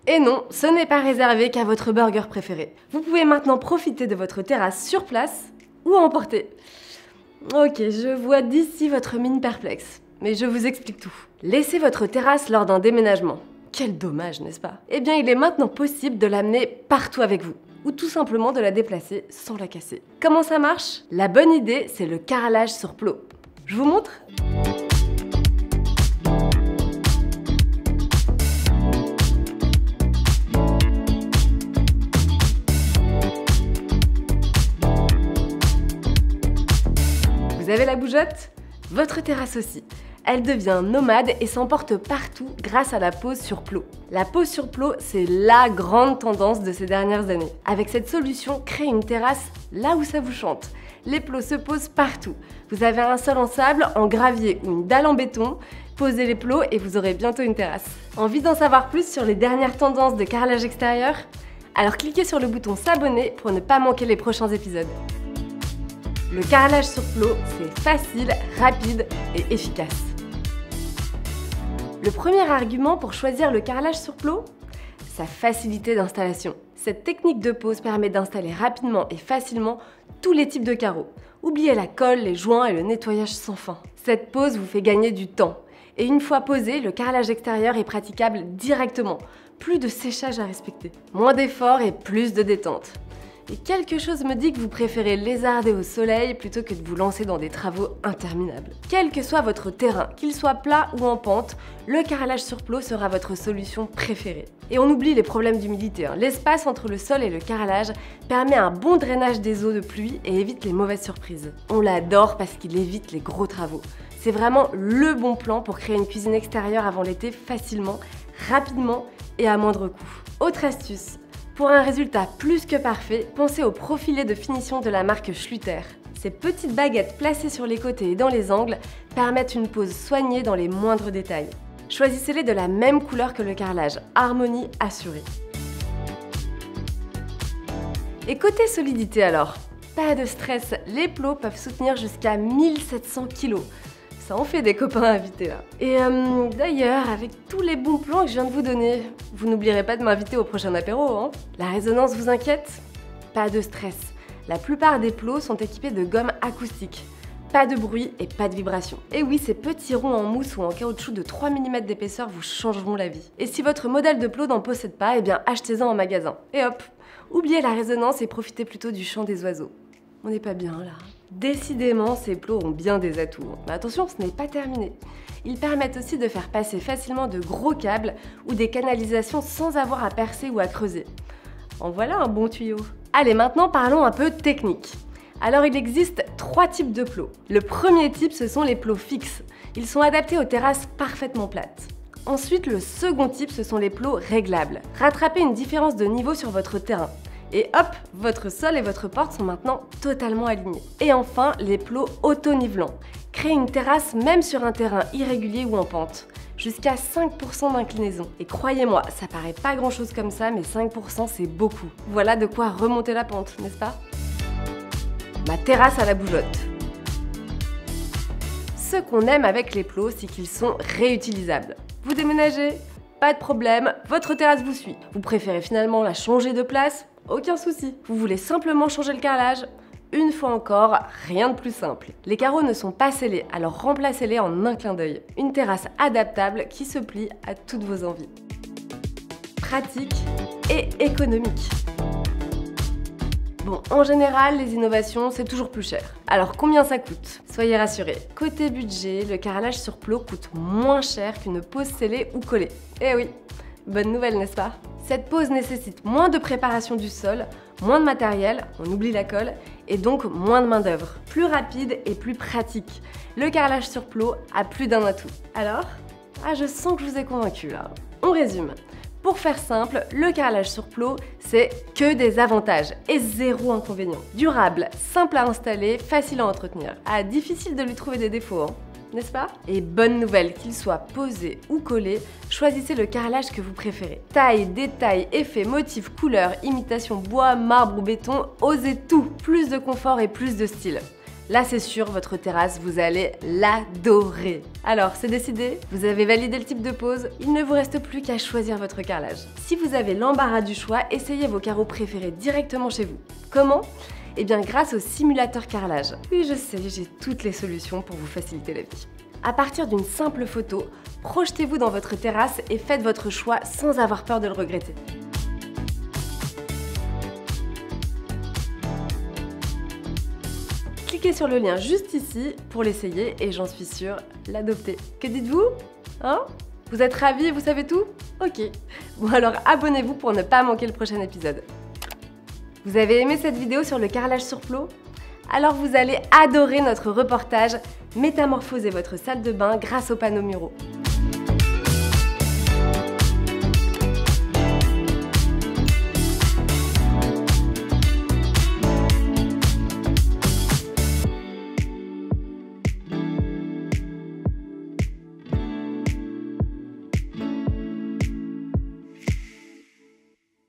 Et non, ce n'est pas réservé qu'à votre burger préféré. Vous pouvez maintenant profiter de votre terrasse sur place ou à emporter. Ok, je vois d'ici votre mine perplexe, mais je vous explique tout. Laissez votre terrasse lors d'un déménagement. Quel dommage, n'est-ce pas? Eh bien, il est maintenant possible de l'amener partout avec vous, ou tout simplement de la déplacer sans la casser. Comment ça marche? La bonne idée, c'est le carrelage sur plot. Je vous montre? Vous avez la bougeotte? Votre terrasse aussi. Elle devient nomade et s'emporte partout grâce à la pose sur plot. La pose sur plot, c'est la grande tendance de ces dernières années. Avec cette solution, créez une terrasse là où ça vous chante. Les plots se posent partout. Vous avez un sol en sable, en gravier ou une dalle en béton. Posez les plots et vous aurez bientôt une terrasse. Envie d'en savoir plus sur les dernières tendances de carrelage extérieur? Alors cliquez sur le bouton s'abonner pour ne pas manquer les prochains épisodes. Le carrelage sur plot, c'est facile, rapide et efficace. Le premier argument pour choisir le carrelage sur plot? Sa facilité d'installation. Cette technique de pose permet d'installer rapidement et facilement tous les types de carreaux. Oubliez la colle, les joints et le nettoyage sans fin. Cette pose vous fait gagner du temps. Et une fois posé, le carrelage extérieur est praticable directement. Plus de séchage à respecter. Moins d'efforts et plus de détente. Et quelque chose me dit que vous préférez lézarder au soleil plutôt que de vous lancer dans des travaux interminables. Quel que soit votre terrain, qu'il soit plat ou en pente, le carrelage sur plot sera votre solution préférée. Et on oublie les problèmes d'humidité. L'espace entre le sol et le carrelage permet un bon drainage des eaux de pluie et évite les mauvaises surprises. On l'adore parce qu'il évite les gros travaux. C'est vraiment le bon plan pour créer une cuisine extérieure avant l'été facilement, rapidement et à moindre coût. Autre astuce. Pour un résultat plus que parfait, pensez au profilé de finition de la marque Schluter. Ces petites baguettes placées sur les côtés et dans les angles permettent une pose soignée dans les moindres détails. Choisissez-les de la même couleur que le carrelage, harmonie assurée. Et côté solidité alors, pas de stress, les plots peuvent soutenir jusqu'à 1700 kg. Ça en fait des copains invités là. Et d'ailleurs, avec tous les bons plans que je viens de vous donner, vous n'oublierez pas de m'inviter au prochain apéro, hein? La résonance vous inquiète? Pas de stress. La plupart des plots sont équipés de gomme acoustique. Pas de bruit et pas de vibration. Et oui, ces petits ronds en mousse ou en caoutchouc de 3 mm d'épaisseur vous changeront la vie. Et si votre modèle de plot n'en possède pas, eh bien achetez-en en magasin. Et hop, oubliez la résonance et profitez plutôt du chant des oiseaux. On n'est pas bien là. Décidément, ces plots ont bien des atouts. Mais attention, ce n'est pas terminé. Ils permettent aussi de faire passer facilement de gros câbles ou des canalisations sans avoir à percer ou à creuser. En voilà un bon tuyau. Allez, maintenant parlons un peu technique. Alors il existe 3 types de plots. Le premier type, ce sont les plots fixes. Ils sont adaptés aux terrasses parfaitement plates. Ensuite, le second type, ce sont les plots réglables. Rattrapez une différence de niveau sur votre terrain. Et hop, votre sol et votre porte sont maintenant totalement alignés. Et enfin, les plots auto-nivelants. Créez une terrasse même sur un terrain irrégulier ou en pente. Jusqu'à 5% d'inclinaison. Et croyez-moi, ça paraît pas grand chose comme ça, mais 5% c'est beaucoup. Voilà de quoi remonter la pente, n'est-ce pas? Ma terrasse à la bougeotte. Ce qu'on aime avec les plots, c'est qu'ils sont réutilisables. Vous déménagez? Pas de problème, votre terrasse vous suit. Vous préférez finalement la changer de place? Aucun souci. Vous voulez simplement changer le carrelage? Une fois encore, rien de plus simple. Les carreaux ne sont pas scellés, alors remplacez-les en un clin d'œil. Une terrasse adaptable qui se plie à toutes vos envies. Pratique et économique. Bon, en général, les innovations, c'est toujours plus cher. Alors combien ça coûte? Soyez rassurés, côté budget, le carrelage sur plot coûte moins cher qu'une pose scellée ou collée. Eh oui, bonne nouvelle, n'est-ce pas? Cette pose nécessite moins de préparation du sol, moins de matériel, on oublie la colle, et donc moins de main-d'œuvre. Plus rapide et plus pratique. Le carrelage sur plot a plus d'un atout. Alors? Ah, je sens que je vous ai convaincu là. On résume. Pour faire simple, le carrelage sur plot, c'est que des avantages et zéro inconvénient. Durable, simple à installer, facile à entretenir. Ah, difficile de lui trouver des défauts, hein, n'est-ce pas? Et bonne nouvelle, qu'il soit posé ou collé, choisissez le carrelage que vous préférez. Taille, détail, effet, motif, couleur, imitation bois, marbre ou béton, osez tout. Plus de confort et plus de style. Là c'est sûr, votre terrasse, vous allez l'adorer. Alors, c'est décidé? Vous avez validé le type de pose? Il ne vous reste plus qu'à choisir votre carrelage. Si vous avez l'embarras du choix, essayez vos carreaux préférés directement chez vous. Comment? Eh bien grâce au simulateur carrelage. Oui, je sais, j'ai toutes les solutions pour vous faciliter la vie. À partir d'une simple photo, projetez-vous dans votre terrasse et faites votre choix sans avoir peur de le regretter. Cliquez sur le lien juste ici pour l'essayer et j'en suis sûre, l'adopter. Que dites-vous? Hein? Vous êtes ravis et vous savez tout? Ok. Bon alors abonnez-vous pour ne pas manquer le prochain épisode. Vous avez aimé cette vidéo sur le carrelage sur plot? Alors vous allez adorer notre reportage « Métamorphoser votre salle de bain grâce aux panneaux muraux ».